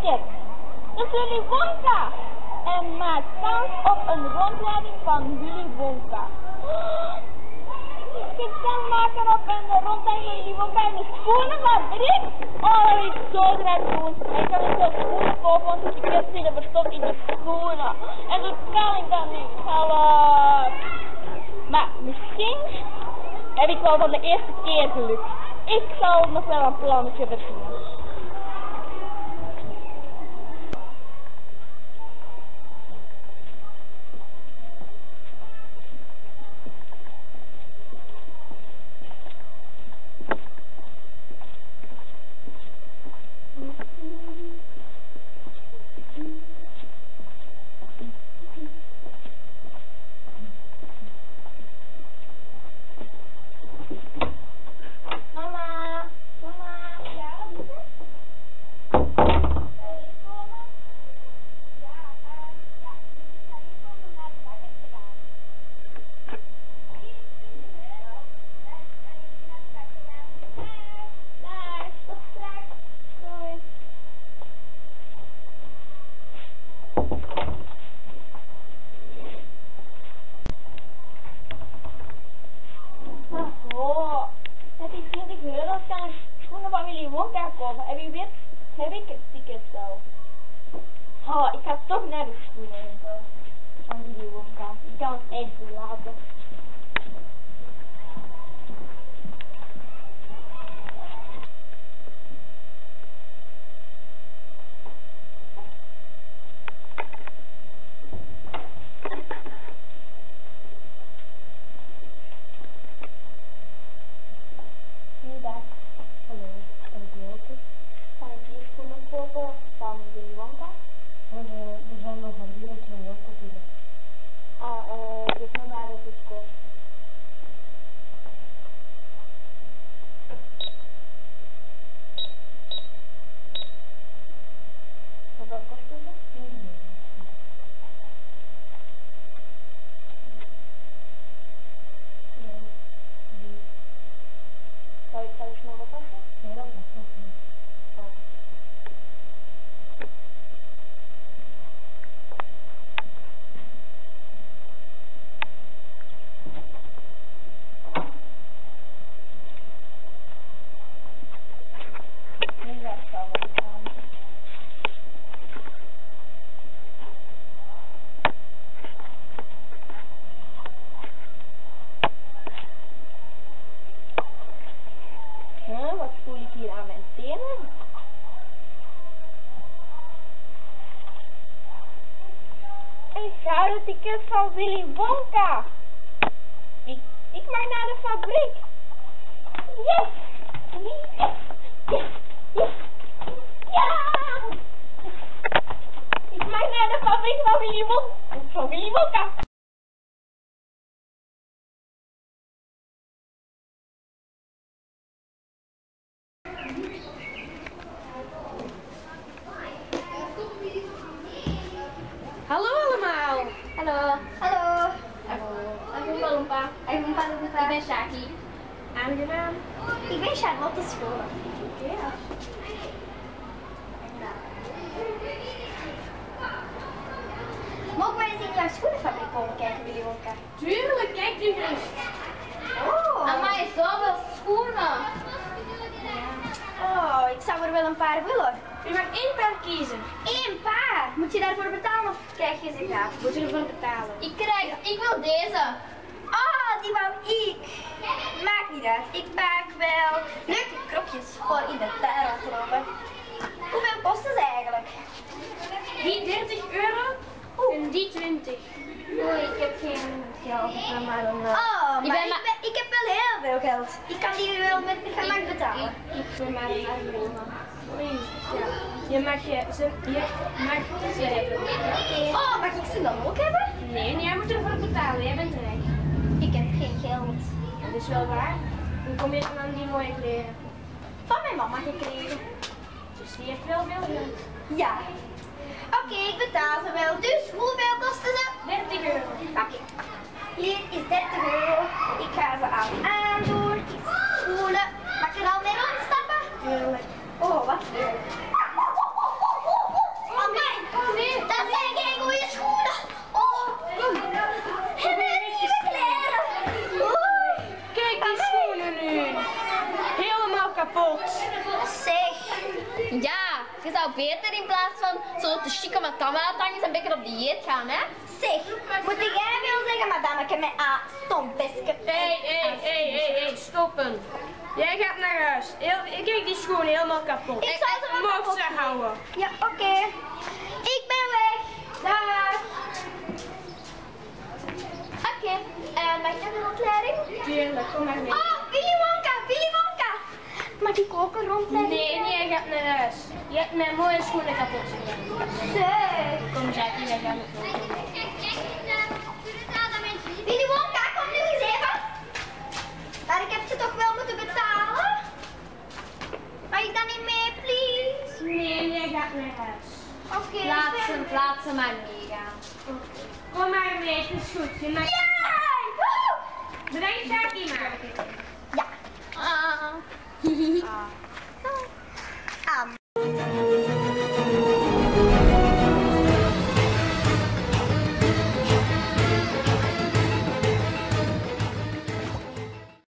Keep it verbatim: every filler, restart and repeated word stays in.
ticket. Dat is Willy Wonka. En maak kans op een rondleiding van Willy Wonka. Je kunt kans maken op een rondleiding van Willy Wonka in de schoenenfabriek. Oh, dat wil ik zo graag doen. Ik kan niet zo schoenen kopen, want de tickets zitten verstopt in de schoenen. En dat kan ik dan niet. Hallo. Maar misschien heb ik wel van de eerste keer geluk. Ik zal nog wel een plannetje verzinnen. En wie weet heb ik het ticket zelf. Oh, ik ga toch naar de schoenen van Willy Wonka. Ik kan het echt niet laten. Goeiedag. Hallo, kan ik je helpen? Kan ik hier schoenen kopen van Willy Wonka? Maar uh, er zijn nog maar drie en twee ook op idee. Ah, eh, geef me maar dat het kost. Hoeveel kosten ze? Nee, Zou je het zelfs nog oppassen? nee, dat is nog niet. Nu gaat het al wat gaan. Huh, wat voel ik hier aan mijn tenen? Een gouden ticket van Willy Wonka. Ik, ik mag naar de fabriek. Yes! Yes! Yes! Yes! Ja! Ik mag naar de fabriek van Willy Wonka. Van Willy Wonka. Hallo allemaal! Hallo. Hallo. Ik ben Palompa. Ik ben Palompa. Ik ben Shaki. Aangenaam. Ik ben Charlotte Scholen. Oké. Okay. Mogen wij eens in jouw schoenenfabriek komen kijken, Willy Wonka? Tuurlijk, kijk u gerust. Oh. Amai, zoveel schoenen. Oh, ik zou er wel een paar willen. U mag één paar kiezen. Eén paar. Moet je daarvoor betalen of krijg je ze gratis? Moet je ervoor betalen? Ik krijg, ik wil deze. Oh, die wou ik. Maakt niet uit. Ik maak wel leuke kropjes voor in de tuin laten lopen. Hoeveel kosten ze eigenlijk? Die dertig euro en die twintig. Oei, ik heb geen geld. Ik ben maar een... Ik Oh, maar ben ik, maar- ben, ik heb wel heel veel geld. Ik kan die wel met mijn gemak betalen. Ik ben maar een arme. Oei, ja. Je mag je, ze, je mag ze hebben. Oh, mag ik ze dan ook hebben? Nee, jij moet ervoor betalen. Jij bent rijk. Ik heb geen geld. Dat is wel waar. Hoe kom je dan aan die mooie kleren? Van mijn mama gekregen. Dus die heeft wel veel geld. Ja. Oké, okay, ik betaal ze wel. Dus hoeveel kosten ze? dertig euro. Oké. Okay. Hier is dertig euro. Ik ga ze aan aandoen. Schoenen. Mag ik er al mee rondstappen? Tuurlijk. Oh, wat leuk. Zeg. Ja, je zou beter in plaats van zo te chic met cameratangens een beetje op dieet gaan, hè? Zeg, moet jij wel zeggen, madameke, met A, stompeske. Hé, hé, hé, hé, hé, stoppen. Jij gaat naar huis. Heel, ik kijk die schoen helemaal kapot. Ik zal ze wel Mocht kapot ze houden. Ja, oké. Okay. Ik ben weg. Dag. Oké, okay. uh, mag ik naar een rondleiding? Tuurlijk, kom maar mee. Oh, Willy Wonka, Willy Wonka. Mag ik ook een rondleiding? Nee, nee, jij gaat naar huis. Je hebt mijn mooie schoenen kapot gedaan. Zeg. Kom Jackie, wij gaan het doen. Willy Wonka, kom nu eens even. Maar ik heb ze toch wel moeten betalen? Mag ik dan niet mee, please? Nee, jij gaat naar huis. Oké. Okay, Laat ze, laat ze maar meegaan. Kom maar mee, het is goed. Je mag... Ja! Bedankt Jackie maar. Ja. Ah.